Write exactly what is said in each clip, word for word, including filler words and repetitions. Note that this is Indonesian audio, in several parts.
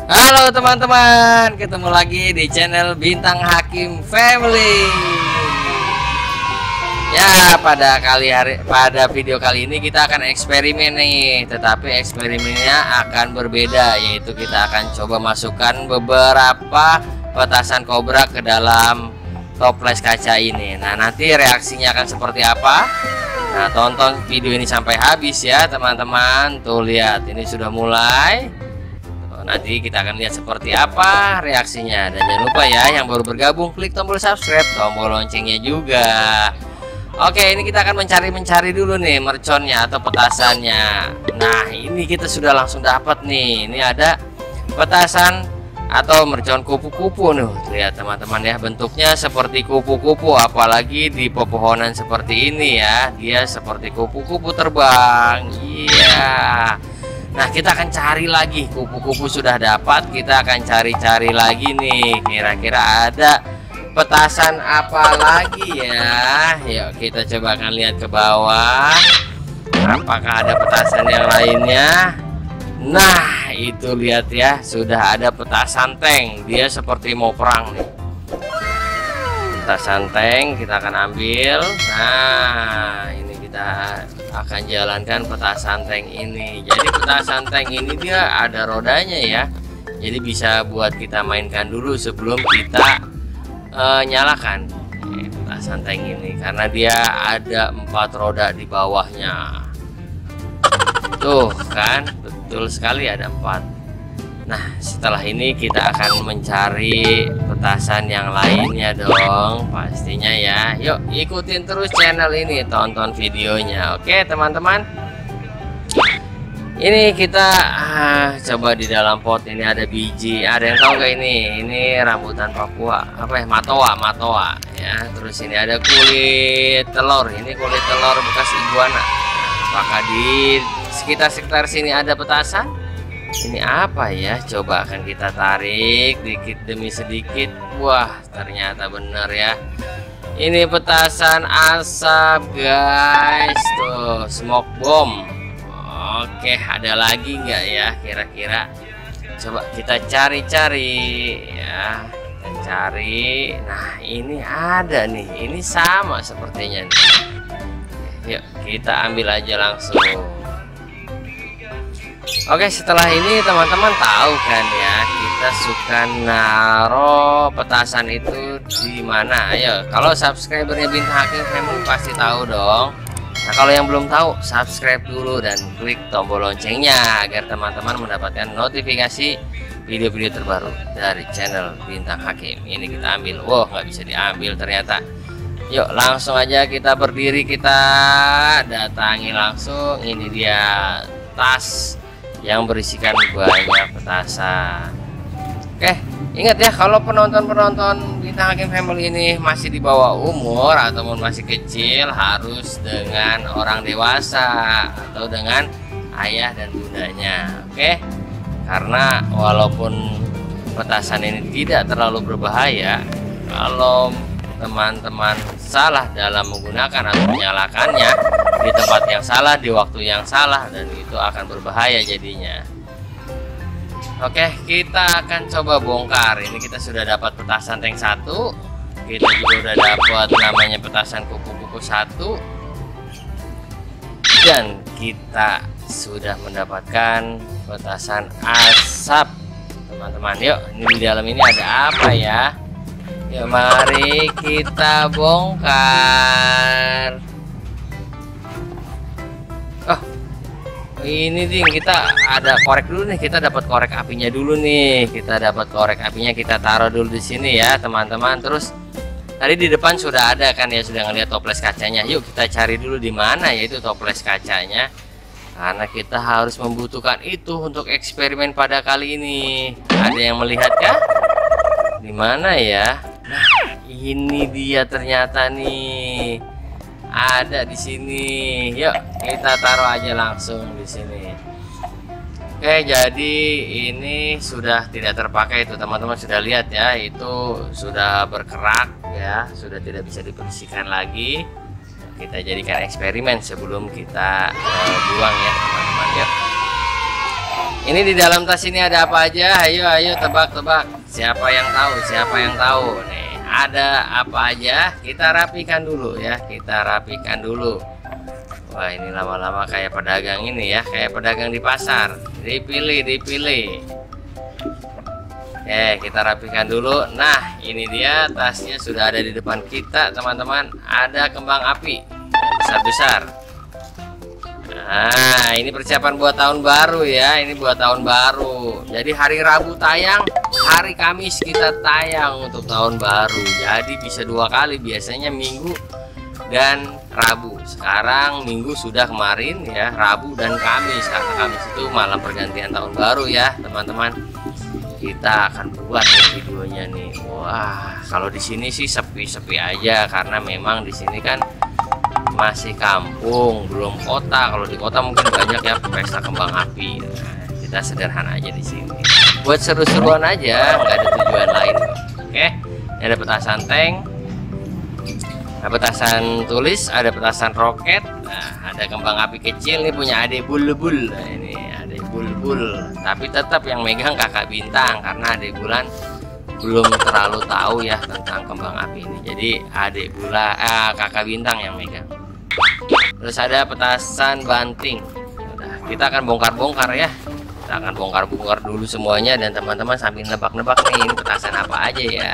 Halo teman-teman, ketemu lagi di channel Bintang Hakim Family. Ya, pada kali hari pada video kali ini kita akan eksperimen nih, tetapi eksperimennya akan berbeda, yaitu kita akan coba masukkan beberapa petasan kobra ke dalam toples kaca ini. Nah, nanti reaksinya akan seperti apa? Nah, tonton video ini sampai habis ya teman-teman. Tuh lihat, ini sudah mulai. Nanti kita akan lihat seperti apa reaksinya. Dan jangan lupa ya, yang baru bergabung klik tombol subscribe, tombol loncengnya juga. Oke, ini kita akan mencari-mencari dulu nih merconnya atau petasannya. Nah, ini kita sudah langsung dapat nih. Ini ada petasan atau mercon kupu-kupu nih. Lihat teman-teman ya, bentuknya seperti kupu-kupu, apalagi di pepohonan seperti ini ya. Dia seperti kupu-kupu terbang. Iya. Nah, kita akan cari lagi. Kupu-kupu sudah dapat, kita akan cari-cari lagi nih. Kira-kira ada petasan apa lagi ya? Yuk kita coba akan lihat ke bawah. Apakah ada petasan yang lainnya? Nah, itu lihat ya, sudah ada petasan tank. Dia seperti mau perang nih. Petasan tank kita akan ambil. Nah, ini kita akan jalankan petasan tank ini. Jadi petasan tank ini dia ada rodanya ya. Jadi bisa buat kita mainkan dulu sebelum kita uh, nyalakan eh, petasan tank ini, karena dia ada empat roda di bawahnya. Tuh kan, betul sekali ada empat. Nah, setelah ini kita akan mencari petasan yang lainnya dong, pastinya ya. Yuk ikutin terus channel ini, tonton videonya. Oke teman-teman, ini kita ah, coba di dalam pot ini ada biji. Ada yang tahu gak ini? Ini rambutan Papua, apa ya, matoa, matoa ya. Terus ini ada kulit telur. Ini kulit telur bekas iguana. Apakah di sekitar-sekitar sini ada petasan? Ini apa ya? Coba akan kita tarik dikit demi sedikit. Wah, ternyata benar ya. Ini petasan asap guys. Tuh, smoke bomb. Oke, ada lagi nggak ya kira-kira? Coba kita cari-cari ya. Kita cari. Nah, ini ada nih. Ini sama sepertinya nih. Yuk, kita ambil aja langsung. Oke, setelah ini teman-teman tahu kan ya, kita suka naro petasan itu di mana? Ayo, kalau subscribernya Bintang Hakim Family pasti tahu dong. Nah, kalau yang belum tahu, subscribe dulu dan klik tombol loncengnya agar teman-teman mendapatkan notifikasi video-video terbaru dari channel Bintang Hakim. Ini kita ambil. Wow, nggak bisa diambil ternyata. Yuk langsung aja kita berdiri, kita datangi langsung. Ini dia tas yang berisikan banyak petasan. Oke, ingat ya, kalau penonton-penonton Bintang Hakim Family ini masih di bawah umur ataupun masih kecil, harus dengan orang dewasa atau dengan ayah dan bundanya. Oke, karena walaupun petasan ini tidak terlalu berbahaya, kalau teman-teman salah dalam menggunakan atau menyalakannya di tempat yang salah, di waktu yang salah, dan itu akan berbahaya jadinya. Oke, kita akan coba bongkar. Ini kita sudah dapat petasan tank satu. Kita juga udah dapat namanya petasan kupu-kupu satu. Dan kita sudah mendapatkan petasan asap. Teman-teman, yuk, ini di dalam ini ada apa ya? Yuk mari kita bongkar. Oh, ini ding, kita ada korek dulu nih. Kita dapat korek apinya dulu nih. Kita dapat korek apinya, kita taruh dulu di sini ya teman-teman. Terus tadi di depan sudah ada kan ya, sudah ngeliat toples kacanya. Yuk kita cari dulu di mana yaitu toples kacanya, karena kita harus membutuhkan itu untuk eksperimen pada kali ini. Ada yang melihat kah? Di mana ya? Nah, ini dia ternyata nih. Ada di sini. Yuk, kita taruh aja langsung di sini. Oke, jadi ini sudah tidak terpakai itu teman-teman, sudah lihat ya, itu sudah berkerak ya, sudah tidak bisa dibersihkan lagi. Kita jadikan eksperimen sebelum kita uh, buang ya teman-teman. Yuk. Ini di dalam tas ini ada apa aja? Ayo ayo tebak-tebak. Siapa yang tahu? Siapa yang tahu? Nih, ada apa aja? Kita rapikan dulu ya. Kita rapikan dulu. Wah, ini lama-lama kayak pedagang ini ya, kayak pedagang di pasar. Dipilih, dipilih. Eh, kita rapikan dulu. Nah, ini dia tasnya sudah ada di depan kita, teman-teman. Ada kembang api besar-besar. Nah, ini persiapan buat tahun baru ya. Ini buat tahun baru. Jadi hari Rabu tayang, hari Kamis kita tayang untuk tahun baru. Jadi bisa dua kali, biasanya Minggu dan Rabu. Sekarang Minggu sudah kemarin ya, Rabu dan Kamis. Karena Kamis itu malam pergantian tahun baru ya, teman-teman. Kita akan buat nih videonya nih. Wah, kalau di sini sih sepi-sepi aja karena memang di sini kan masih kampung, belum kota. Kalau di kota mungkin banyak ya pesta kembang api. Nah, kita sederhana aja di sini. Buat seru-seruan aja, nggak ada tujuan lain. Oke, ini ada petasan tank, ada petasan tulis, ada petasan roket. Nah, ada kembang api kecil nih punya Adek Bulbul. Nah, ini Adek Bulbul. Tapi tetap yang megang Kakak Bintang karena Adek Bulan belum terlalu tahu ya tentang kembang api ini. Jadi Adek Bula, eh, Kakak Bintang yang megang. Terus ada petasan banting. Udah, kita akan bongkar-bongkar ya. Kita akan bongkar-bongkar dulu semuanya dan teman-teman sambil nebak-nebak nih ini petasan apa aja ya.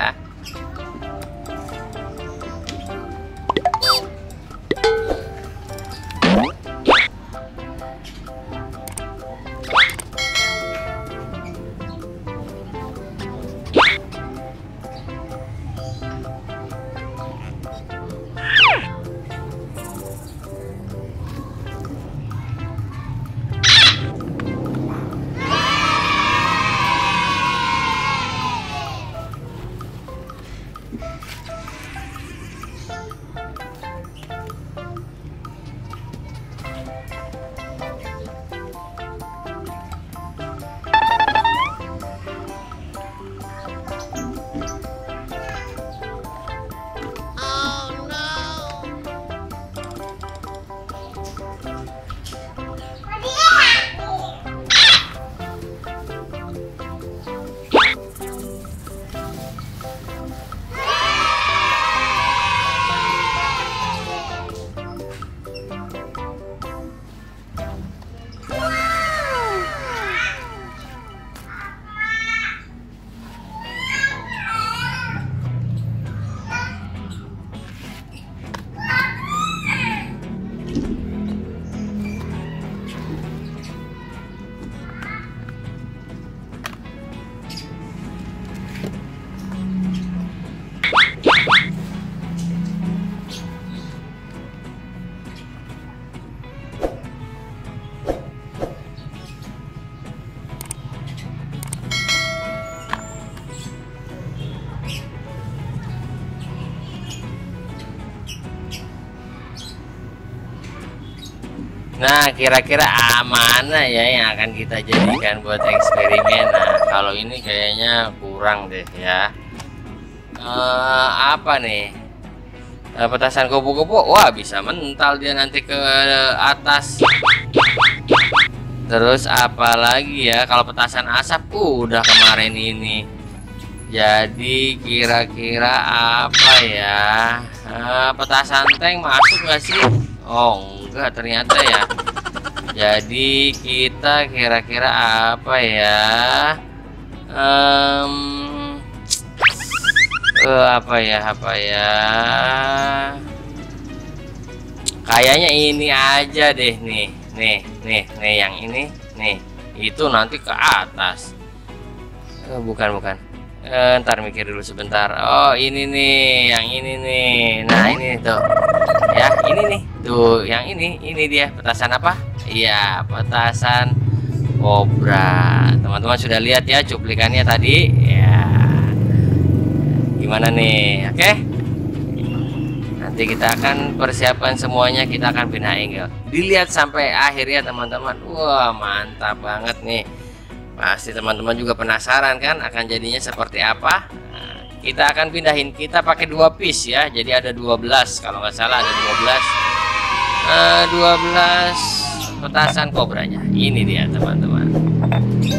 Nah, kira-kira mana ya yang akan kita jadikan buat eksperimen? Nah, kalau ini kayaknya kurang deh ya. Uh, apa nih? Uh, petasan kupu-kupu, wah bisa mental dia nanti ke atas. Terus apa lagi ya? Kalau petasan asap, uh, udah kemarin ini. Jadi kira-kira apa ya? Uh, petasan tank masuk nggak sih? Oh enggak ternyata ya. Jadi kita kira-kira apa ya? Um, uh, apa ya? Apa ya? Kayaknya ini aja deh nih, nih, nih, nih yang ini, nih. Itu nanti ke atas. Uh, bukan, bukan. Uh, ntar mikir dulu sebentar. Oh ini nih, yang ini nih. Nah ini tuh, ya ini nih, tuh yang ini, ini dia petasan apa? Iya, petasan kobra. Teman-teman sudah lihat ya cuplikannya tadi. Ya, gimana nih? Oke. Nanti kita akan persiapkan semuanya, kita akan pindah angle. Dilihat sampai akhir ya teman-teman. Wah mantap banget nih. Pasti teman-teman juga penasaran kan akan jadinya seperti apa. Nah, kita akan pindahin, kita pakai dua piece ya. Jadi ada dua belas kalau nggak salah, ada dua belas uh, dua belas petasan kobranya. Ini dia teman-teman.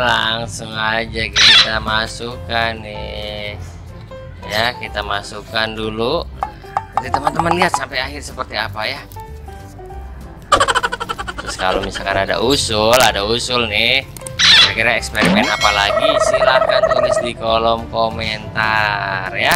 langsung aja kita masukkan nih ya, kita masukkan dulu. Jadi teman-teman lihat sampai akhir seperti apa ya. Terus kalau misalkan ada usul ada usul nih, kira-kira eksperimen apa lagi, silahkan tulis di kolom komentar ya.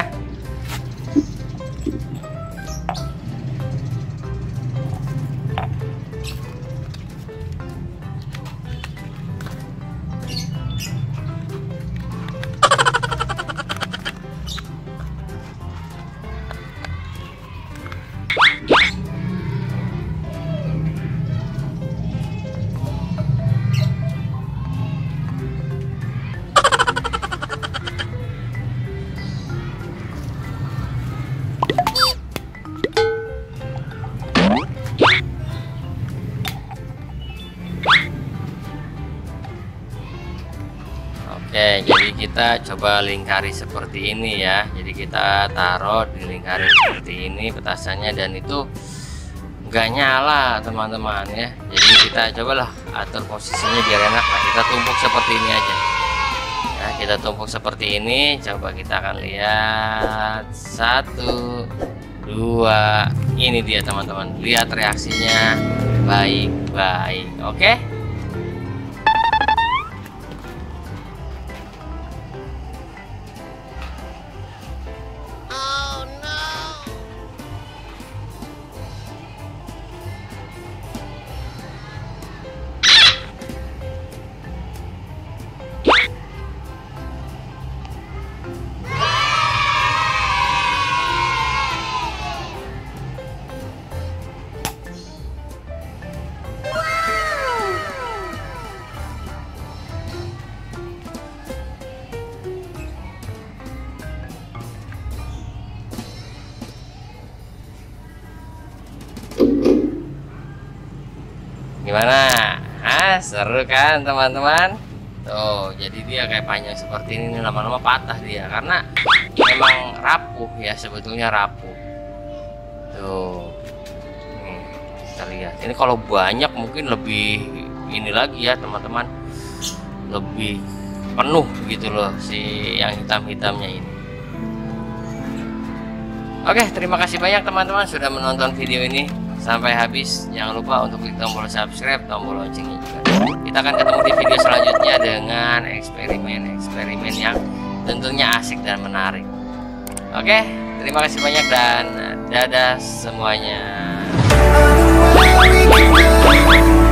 Oke, jadi kita coba lingkari seperti ini ya. Jadi kita taruh di lingkaran seperti ini petasannya, dan itu nggak nyala teman-teman ya. Jadi kita cobalah atur posisinya biar enak. Nah, kita tumpuk seperti ini aja ya, kita tumpuk seperti ini. Coba kita akan lihat satu dua, ini dia teman-teman, lihat reaksinya baik-baik. Oke, gimana? Ah, seru kan teman-teman? Tuh, jadi dia kayak panjang seperti ini, lama-lama patah dia karena memang rapuh ya, sebetulnya rapuh. Tuh, nih, kita lihat. Ini kalau banyak mungkin lebih ini lagi ya teman-teman, lebih penuh gitu loh si yang hitam-hitamnya ini. Oke, terima kasih banyak teman-teman sudah menonton video ini sampai habis. Jangan lupa untuk klik tombol subscribe, tombol loncengnya juga. Kita akan ketemu di video selanjutnya dengan eksperimen-eksperimen yang tentunya asik dan menarik. Oke, terima kasih banyak dan dadah semuanya.